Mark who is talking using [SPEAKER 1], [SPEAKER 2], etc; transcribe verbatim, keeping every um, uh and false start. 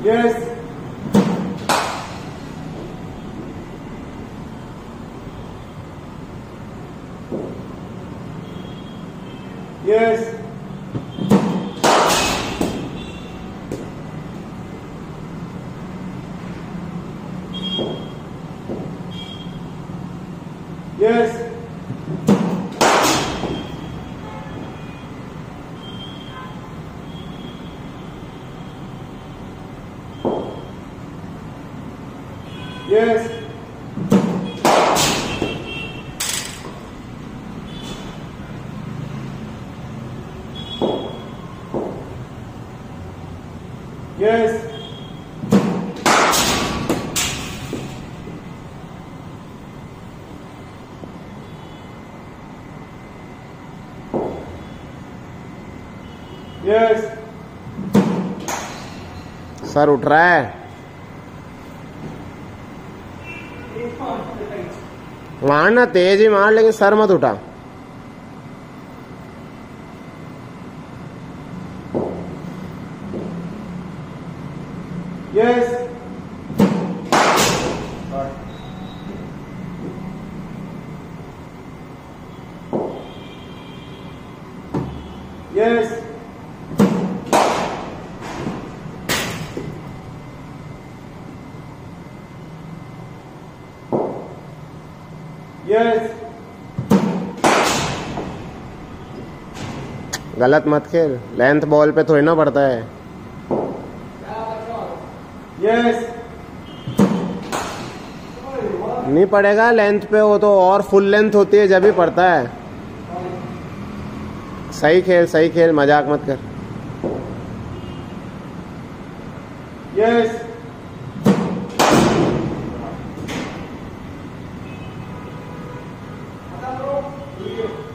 [SPEAKER 1] Yes. Yes. Yes. Yes. Yes. Yes.
[SPEAKER 2] सर उठ रहा है, मारना तेज ही मार, लेकिन सर मत उठा।
[SPEAKER 1] Yes. Yes. Yes.
[SPEAKER 2] गलत मत खेल, लेंथ बॉल पे थोड़ी ना पड़ता है।
[SPEAKER 1] Yes.
[SPEAKER 2] नहीं पड़ेगा लेंथ पे, वो तो और फुल लेंथ होती है जब ही पड़ता है। सही खेल, सही खेल, मजाक मत कर।
[SPEAKER 1] Yes.
[SPEAKER 3] Yes.